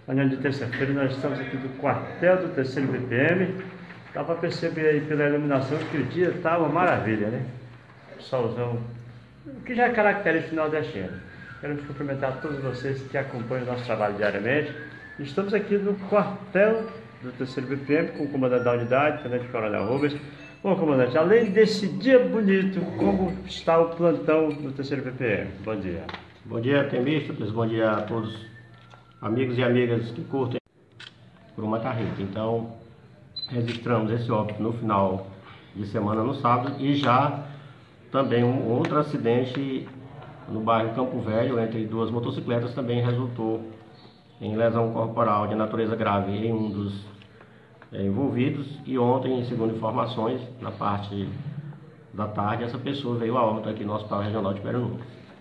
Manhã de terça-feira nós estamos aqui do quartel do 3º BPM. Dá para perceber aí pela iluminação que o dia está uma maravilha, né? Solzão, o que já é característico do nordestino. Queremos cumprimentar todos vocês que acompanham o nosso trabalho diariamente. Estamos aqui no quartel do 3º BPM com o comandante da unidade, Tenente Coronel Rubens. Bom, comandante, além desse dia bonito, como está o plantão do 3º BPM? Bom dia. Bom dia, Temístocles. Bom dia a todos amigos e amigas que curtem por uma carreta. Então, registramos esse óbito no final de semana, no sábado, e já também um outro acidente no bairro Campo Velho, entre duas motocicletas, também resultou em lesão corporal de natureza grave em um dos envolvidos. E ontem, segundo informações, na parte da tarde, essa pessoa veio a óbito aqui no Hospital Regional de Pernambuco.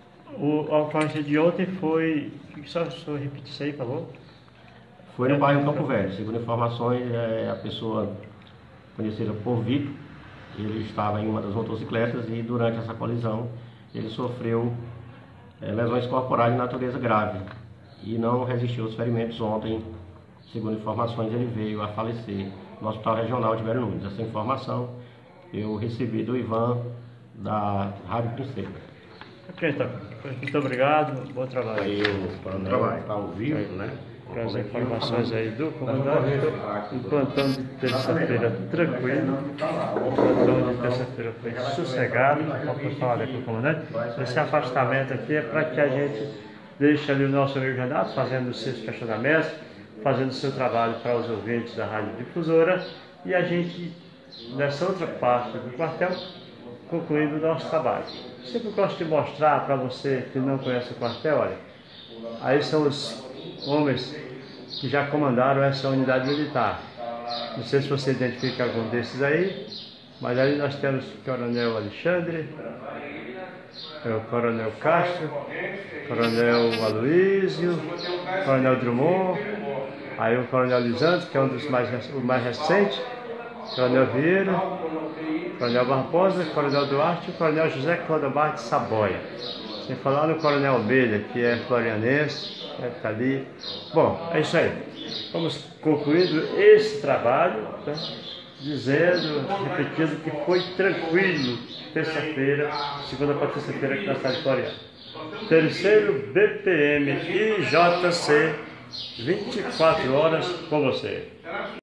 A ocorrência de ontem foi... Só repetir isso aí, por favor. Foi no bairro Campo Velho. Segundo informações, a pessoa conhecida por Vitor, ele estava em uma das motocicletas e durante essa colisão ele sofreu lesões corporais de natureza grave e não resistiu aos ferimentos. Ontem, segundo informações, ele veio a falecer no Hospital Regional de Velho Nunes. Essa informação eu recebi do Ivan, da Rádio Princesa. Ok, então. Muito obrigado. Bom trabalho. Aí o coronel está ao vivo, né? Com as informações aí do comandante. Um plantão de terça-feira tranquilo. O plantão de terça-feira foi sossegado. Vamos falar aqui com o comandante. Esse afastamento aqui é para que a gente deixe ali o nosso amigo Renato fazendo os seus questionamentos, fazendo o seu trabalho para os ouvintes da Rádio Difusora, e a gente, nessa outra parte do quartel, concluindo o nosso trabalho. Sempre gosto de mostrar para você que não conhece o quartel, olha, aí são os homens que já comandaram essa unidade militar. Não sei se você identifica algum desses aí, mas aí nós temos o Coronel Alexandre, o Coronel Castro, o Coronel Aloísio, o Coronel Drummond, aí o Coronel Lisandro, que é um dos mais recentes, o Coronel Vieira, Coronel Barbosa, Coronel Duarte e o Coronel José Clodomar de Saboia. Sem falar no Coronel Almeida, que é florianense, está ali. Bom, é isso aí. Vamos concluindo esse trabalho, tá? Dizendo, repetindo que foi tranquilo terça-feira, segunda para terça-feira aqui na cidade de Floriano. 3º BPM e JC, 24 horas com você.